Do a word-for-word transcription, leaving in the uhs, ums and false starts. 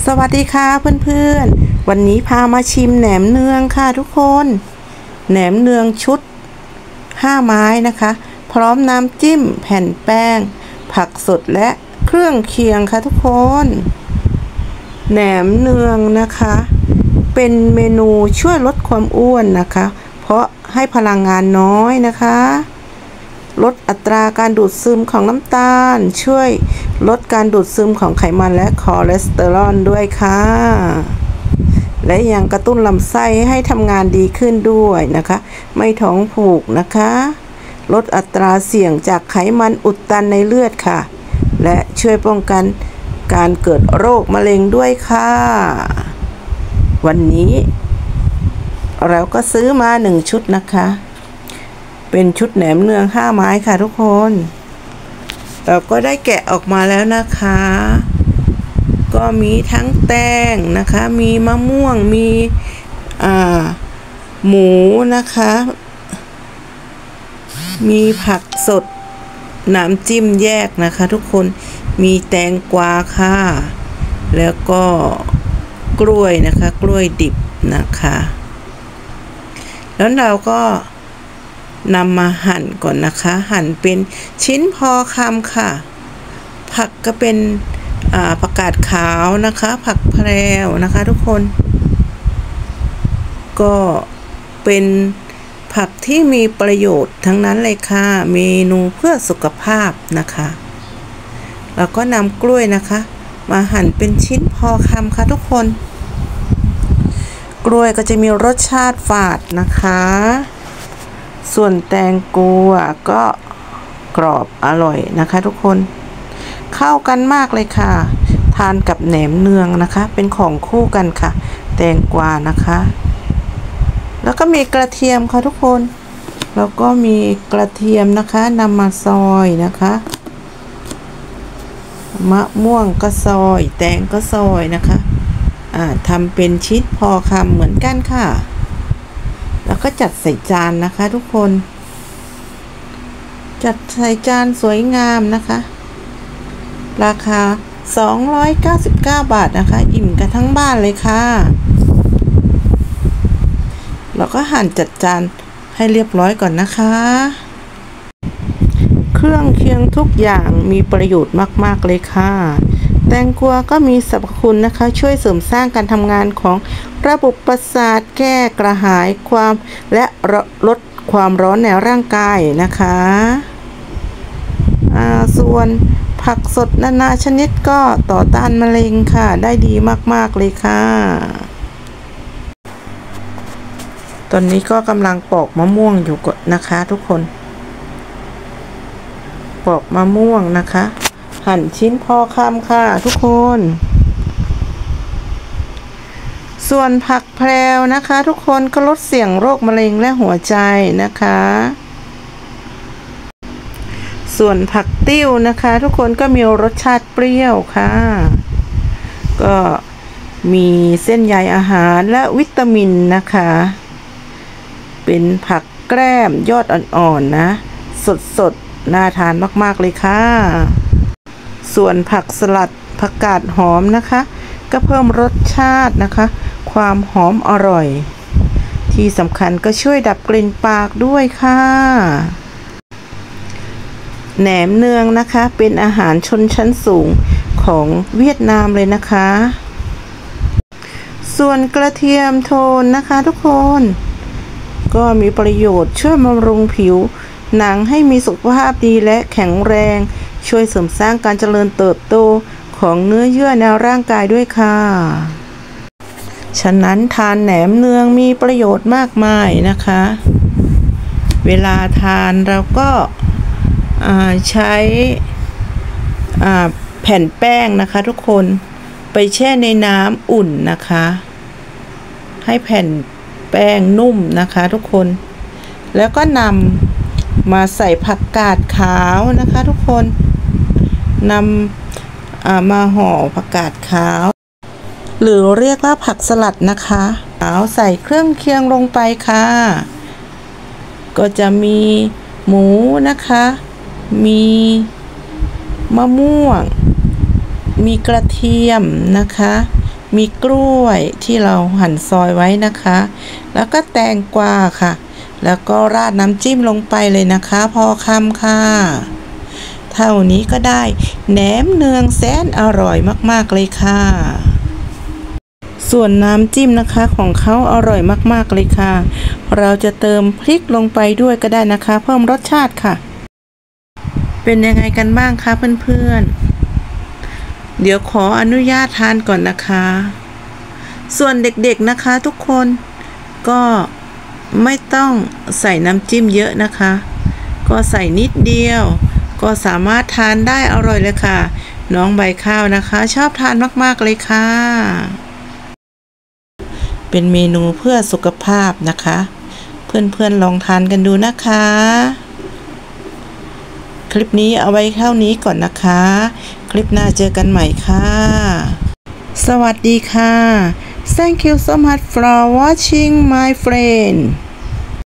สวัสดีค่ะเพื่อนๆวันนี้พามาชิมแหนมเนืองค่ะทุกคนแหนมเนืองชุดห้าไม้นะคะพร้อมน้ำจิ้มแผ่นแป้งผักสดและเครื่องเคียงค่ะทุกคนแหนมเนืองนะคะเป็นเมนูช่วยลดความอ้วนนะคะเพราะให้พลังงานน้อยนะคะลดอัตราการดูดซึมของน้ำตาลช่วยลดการดูดซึมของไขมันและคอเลสเตอรอลด้วยค่ะและยังกระตุ้นลำไส้ให้ทำงานดีขึ้นด้วยนะคะไม่ท้องผูกนะคะลดอัตราเสี่ยงจากไขมันอุดตันในเลือดค่ะและช่วยป้องกันการเกิดโรคมะเร็งด้วยค่ะวันนี้เราก็ซื้อมาหนึ่งชุดนะคะเป็นชุดแหนมเนืองห้าไม้ค่ะทุกคนเราก็ได้แกะออกมาแล้วนะคะก็มีทั้งแตงนะคะมีมะม่วงมีอ่าหมูนะคะมีผักสดน้ำจิ้มแยกนะคะทุกคนมีแตงกวาค่ะแล้วก็กล้วยนะคะกล้วยดิบนะคะแล้วเราก็นำมาหั่นก่อนนะคะหั่นเป็นชิ้นพอคำค่ะผักก็เป็นผักกาดขาวนะคะผักแพรวนะคะทุกคนก็เป็นผักที่มีประโยชน์ทั้งนั้นเลยค่ะเมนูเพื่อสุขภาพนะคะแล้วก็นำกล้วยนะคะมาหั่นเป็นชิ้นพอคำค่ะทุกคนกล้วยก็จะมีรสชาติฝาดนะคะส่วนแตงกวาก็กรอบอร่อยนะคะทุกคนเข้ากันมากเลยค่ะทานกับแหนมเนืองนะคะเป็นของคู่กันค่ะแตงกวานะคะแล้วก็มีกระเทียมค่ะทุกคนแล้วก็มีกระเทียมนะคะนำมาซอยนะคะมะม่วงก็ซอยแตงก็ซอยนะคะอ่าทำเป็นชิ้นพอคำเหมือนกันค่ะแล้วก็จัดใส่จานนะคะทุกคนจัดใส่จานสวยงามนะคะราคาสองร้อยเก้าสิบเก้าบาทนะคะอิ่มกันทั้งบ้านเลยค่ะเราก็หั่นจัดจานให้เรียบร้อยก่อนนะคะเครื่องเคียงทุกอย่างมีประโยชน์มากๆเลยค่ะแตงกวาก็มีสรรพคุณนะคะช่วยเสริมสร้างการทำงานของระบบประสาทแก้กระหายความและลดความร้อนในร่างกายนะคะอ่าส่วนผักสดนานาชนิดก็ต่อต้านมะเร็งค่ะได้ดีมากๆเลยค่ะตอนนี้ก็กำลังปอกมะม่วงอยู่นะคะทุกคนปอกมะม่วงนะคะหั่นชิ้นพอคำค่ะทุกคนส่วนผักแพรวนะคะทุกคนก็ลดเสี่ยงโรคมะเร็งและหัวใจนะคะส่วนผักติ้วนะคะทุกคนก็มีรสชาติเปรี้ยวค่ะก็มีเส้นใยอาหารและวิตามินนะคะเป็นผักแกล้มยอดอ่อนๆนะสดๆน่าทานมากๆเลยค่ะส่วนผักสลัดผักกาดหอมนะคะก็เพิ่มรสชาตินะคะความหอมอร่อยที่สำคัญก็ช่วยดับกลิ่นปากด้วยค่ะแหนมเนืองนะคะเป็นอาหารชนชั้นสูงของเวียดนามเลยนะคะส่วนกระเทียมโทนนะคะทุกคนก็มีประโยชน์ช่วยบำรุงผิวหนังให้มีสุขภาพดีและแข็งแรงช่วยเสริมสร้างการเจริญเติบโตของเนื้อเยื่อในร่างกายด้วยค่ะฉะนั้นทานแหนมเนืองมีประโยชน์มากมายนะคะเวลาทานเราก็ใช้แผ่นแป้งนะคะทุกคนไปแช่ในน้ำอุ่นนะคะให้แผ่นแป้งนุ่มนะคะทุกคนแล้วก็นำมาใส่ผักกาดขาวนะคะทุกคนนำมาห่อผักกาดขาวหรือเรียกว่าผักสลัดนะคะเอาใส่เครื่องเคียงลงไปค่ะก็จะมีหมูนะคะมีมะม่วงมีกระเทียมนะคะมีกล้วยที่เราหั่นซอยไว้นะคะแล้วก็แตงกวาค่ะแล้วก็ราดน้ำจิ้มลงไปเลยนะคะพอคำค่ะเท่านี้ก็ได้แหนมเนืองแสนอร่อยมากๆเลยค่ะส่วนน้ำจิ้มนะคะของเขาอร่อยมากๆเลยค่ะเราจะเติมพริกลงไปด้วยก็ได้นะคะเพิ่มรสชาติค่ะเป็นยังไงกันบ้างคะเพื่อนๆเดี๋ยวขออนุญาตทานก่อนนะคะส่วนเด็กๆนะคะทุกคนก็ไม่ต้องใส่น้ำจิ้มเยอะนะคะก็ใส่นิดเดียวก็สามารถทานได้อร่อยเลยค่ะน้องใบข้าวนะคะชอบทานมากๆเลยค่ะเป็นเมนูเพื่อสุขภาพนะคะเพื่อนๆลองทานกันดูนะคะคลิปนี้เอาไว้เท่านี้ก่อนนะคะคลิปหน้าเจอกันใหม่ค่ะสวัสดีค่ะ Thank you so much for watching my friend